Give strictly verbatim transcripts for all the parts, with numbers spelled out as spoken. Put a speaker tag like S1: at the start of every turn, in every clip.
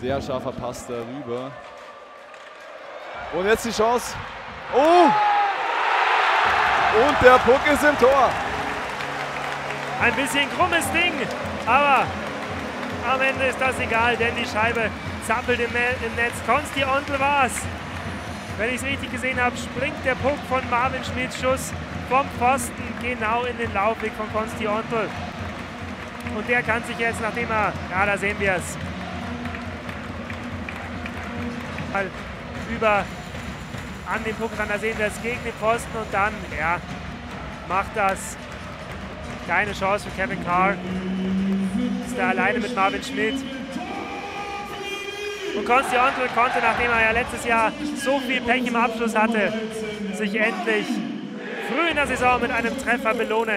S1: Sehr scharfer Pass darüber. Und jetzt die Chance. Oh! Und der Puck ist im Tor.
S2: Ein bisschen krummes Ding, aber am Ende ist das egal, denn die Scheibe zappelt im, im Netz. Konsti Ontl war's. Wenn ich es richtig gesehen habe, springt der Puck von Marvin Schmidts Schuss vom Pfosten genau in den Laufweg von Konsti Ontl. Und der kann sich jetzt, nachdem er, ja, da sehen wir es, über an den Puck ran, da sehen wir es gegen den Pfosten und dann, ja, macht das. Keine Chance für Kevin Carr. Ist da alleine mit Marvin Schmidt. Und Konsti Ontl konnte, nachdem er ja letztes Jahr so viel Pech im Abschluss hatte, sich endlich früh in der Saison mit einem Treffer belohnen.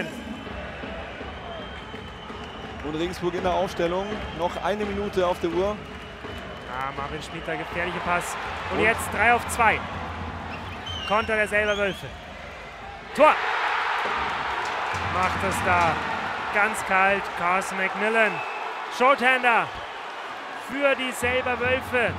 S1: Und Regensburg in der Aufstellung. Noch eine Minute auf der Uhr.
S2: Ah, Marvin Schmidt, der gefährliche Pass. Und, Und jetzt drei auf zwei. Konter der Selber Wölfe. Tor! Macht es da ganz kalt. Carson McMillan. Shorthander für die Selber Wölfe.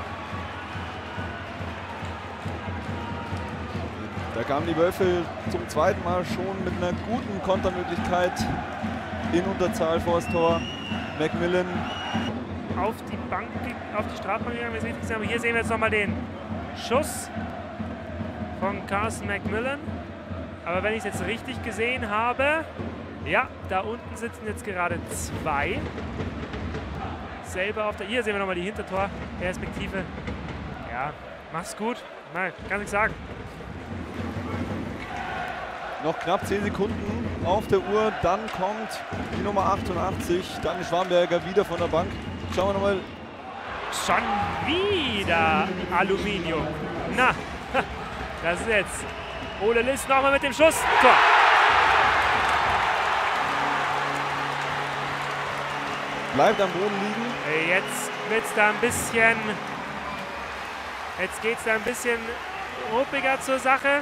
S1: Da kamen die Wölfe zum zweiten Mal schon mit einer guten Kontermöglichkeit in Unterzahl vor das Tor. McMillan
S2: auf die Bank, auf die Strafbank gegangen, wenn ich es richtig gesehen habe. Hier sehen wir jetzt nochmal den Schuss von Carson McMillan. Aber wenn ich es jetzt richtig gesehen habe, ja, da unten sitzen jetzt gerade zwei. Selber auf der, hier sehen wir nochmal die Hintertorperspektive. Ja, mach's gut. Nein, kann ich sagen.
S1: Noch knapp zehn Sekunden auf der Uhr, dann kommt die Nummer achtundachtzig, dann Schwamberger wieder von der Bank. Schauen wir nochmal.
S2: Schon wieder Aluminium. Na, das ist jetzt Ole List nochmal mit dem Schuss. Tor.
S1: Bleibt am Boden liegen.
S2: Jetzt wird es da ein bisschen, jetzt geht es da ein bisschen ruppiger zur Sache.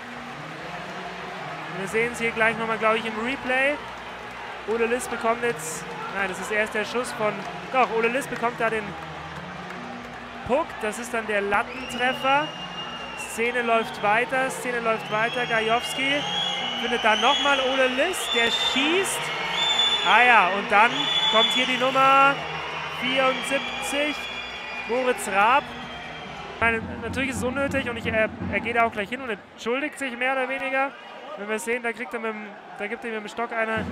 S2: Wir sehen es hier gleich nochmal, glaube ich, im Replay. Ole List bekommt jetzt, nein, das ist erst der Schuss von, doch, Ole List bekommt da den Puck. Das ist dann der Lattentreffer. Szene läuft weiter, Szene läuft weiter. Gajowski findet dann nochmal Ole List, der schießt. Ah ja, und dann kommt hier die Nummer vierundsiebzig, Moritz Raab. Meine, natürlich ist es unnötig und ich, er, er geht auch gleich hin und entschuldigt sich mehr oder weniger. Wenn wir sehen, da, kriegt er mit dem, da gibt er mit dem Stock eine.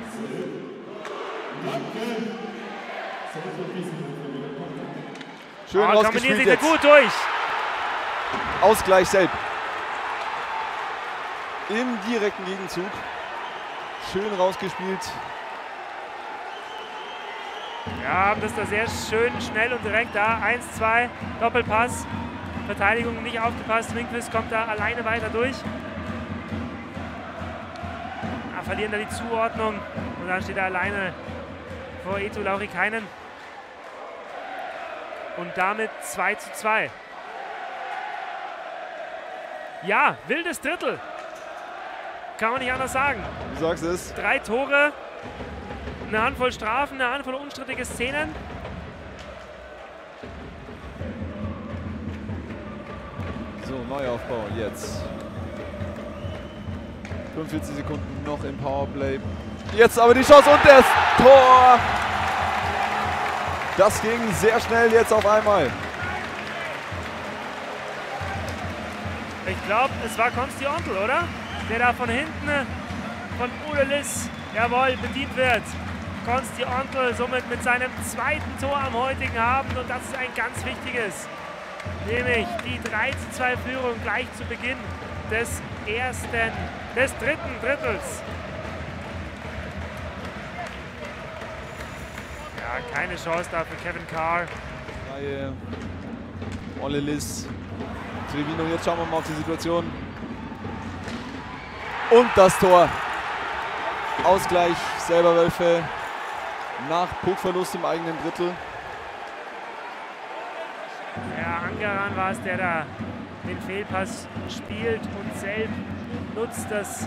S1: Schön
S2: oh,
S1: rausgespielt
S2: kombinieren sich
S1: jetzt.
S2: da gut durch.
S1: Ausgleich selbst. Im direkten Gegenzug. Schön rausgespielt.
S2: Ja, haben das da sehr schön, schnell und direkt da. eins, zwei, Doppelpass. Verteidigung nicht aufgepasst. Winquist kommt da alleine weiter durch. Ah, verlieren da die Zuordnung. Und dann steht er alleine vor Eetu Laurikainen. Und damit zwei zu zwei. Ja, wildes Drittel. Kann man nicht anders sagen.
S1: Du sagst es.
S2: Drei Tore, eine Handvoll Strafen, eine Handvoll unstrittige Szenen.
S1: So, Neuaufbau jetzt. fünfundvierzig Sekunden noch im Powerplay. Jetzt aber die Chance und das Tor. Das ging sehr schnell jetzt auf einmal.
S2: Ich glaube, es war Konsti Ontl, oder? Der da von hinten von Ole List, jawohl, bedient wird. Konsti Ontl somit mit seinem zweiten Tor am heutigen Abend und das ist ein ganz wichtiges. Nämlich die drei zu zwei Führung gleich zu Beginn des ersten, des dritten Drittels. Ja, keine Chance da für Kevin Carr.
S1: Reihe. Ole List. Trevino, jetzt schauen wir mal auf die Situation. Und das Tor. Ausgleich, selber Wölfe. Nach Puckverlust im eigenen Drittel.
S2: Ja, Angeran war es, der da den Fehlpass spielt und selbst nutzt das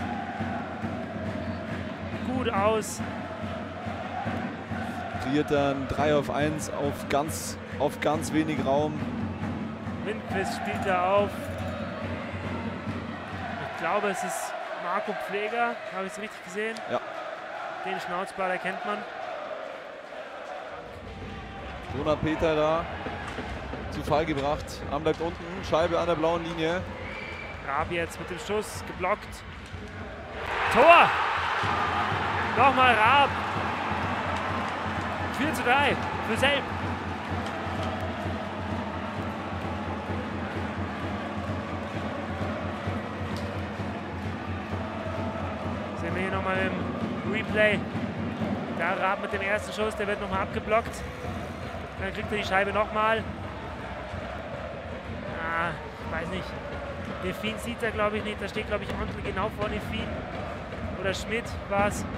S2: gut aus.
S1: Kreiert dann drei auf eins auf ganz auf ganz wenig Raum.
S2: Windquist spielt da auf. Ich glaube, es ist Marco Pfleger. Habe ich es richtig gesehen?
S1: Ja.
S2: Den Schnauzball erkennt man.
S1: Donat Peter da zu Fall gebracht. Arm bleibt unten. Scheibe an der blauen Linie.
S2: Raab jetzt mit dem Schuss geblockt. Tor! Nochmal Raab. vier zu drei für Selb. Sehen wir hier nochmal im Replay. Da Raab mit dem ersten Schuss, der wird nochmal abgeblockt. Dann kriegt er die Scheibe nochmal. Ah, ich weiß nicht. Nefin sieht er, glaube ich, nicht. Da steht, glaube ich, Ontl genau vor Nefin. Oder Schmidt war es.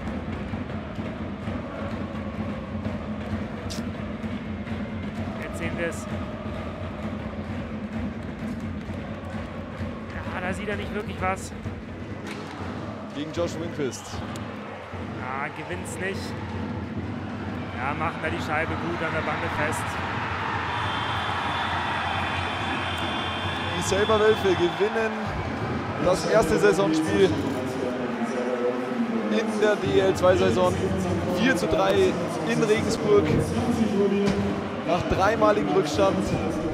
S2: Jetzt sehen wir es. Ja, da sieht er nicht wirklich was.
S1: Gegen Josh Winquist.
S2: Ja, gewinnt es nicht. Ja, machen wir die Scheibe gut an der Bande fest.
S1: Die Selberwölfe gewinnen das erste Saisonspiel in der D L zwei Saison. vier zu drei in Regensburg. Nach dreimaligem Rückstand